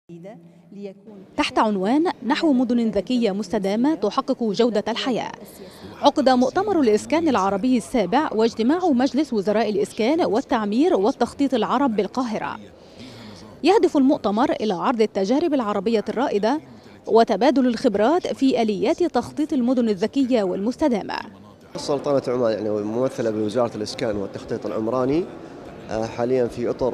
تحت عنوان نحو مدن ذكية مستدامة تحقق جودة الحياة، عقد مؤتمر الإسكان العربي السابع واجتماع مجلس وزراء الإسكان والتعمير والتخطيط العرب بالقاهرة. يهدف المؤتمر إلى عرض التجارب العربية الرائدة وتبادل الخبرات في آليات تخطيط المدن الذكية والمستدامة. سلطنة عمان ممثلة بوزارة الإسكان والتخطيط العمراني حاليا في إطر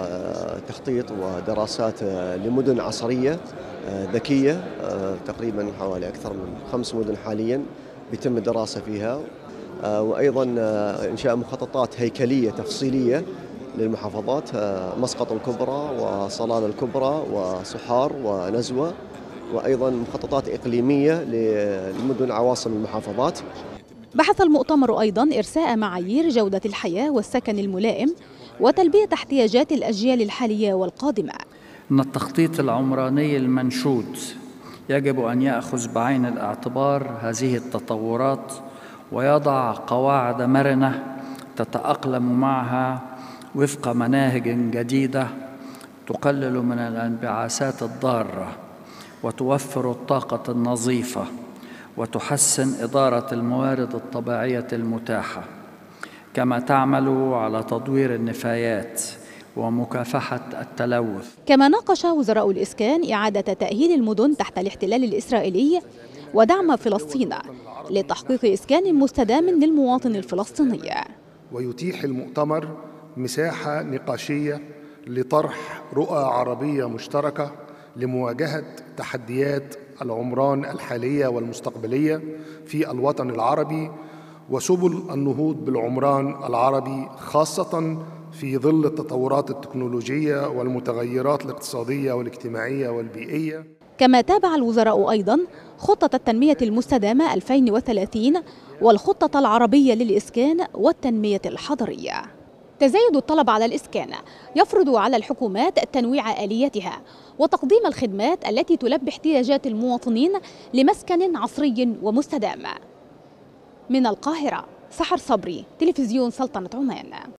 تخطيط ودراسات لمدن عصرية ذكية، تقريبا حوالي أكثر من 5 مدن حاليا بيتم الدراسة فيها، وأيضا إنشاء مخططات هيكلية تفصيلية للمحافظات، مسقط الكبرى وصلالة الكبرى وصحار ونزوة، وأيضا مخططات إقليمية لمدن عواصم المحافظات. بحث المؤتمر أيضا إرساء معايير جودة الحياة والسكن الملائم وتلبية احتياجات الأجيال الحالية والقادمة. إن التخطيط العمراني المنشود يجب أن يأخذ بعين الاعتبار هذه التطورات ويضع قواعد مرنة تتأقلم معها وفق مناهج جديدة تقلل من الانبعاثات الضارة وتوفر الطاقة النظيفة وتحسن إدارة الموارد الطبيعية المتاحة، كما تعمل على تطوير النفايات ومكافحة التلوث. كما ناقش وزراء الإسكان إعادة تأهيل المدن تحت الاحتلال الإسرائيلي ودعم فلسطين لتحقيق إسكان مستدام للمواطن الفلسطيني. ويتيح المؤتمر مساحة نقاشية لطرح رؤى عربية مشتركة لمواجهة تحديات العمران الحالية والمستقبلية في الوطن العربي وسبل النهوض بالعمران العربي، خاصة في ظل التطورات التكنولوجية والمتغيرات الاقتصادية والاجتماعية والبيئية. كما تابع الوزراء أيضا خطة التنمية المستدامة 2030 والخطة العربية للإسكان والتنمية الحضرية. تزايد الطلب على الإسكان يفرض على الحكومات تنويع آلياتها وتقديم الخدمات التي تلبي احتياجات المواطنين لمسكن عصري ومستدام. من القاهرة، سحر صبري، تلفزيون سلطنة عمان.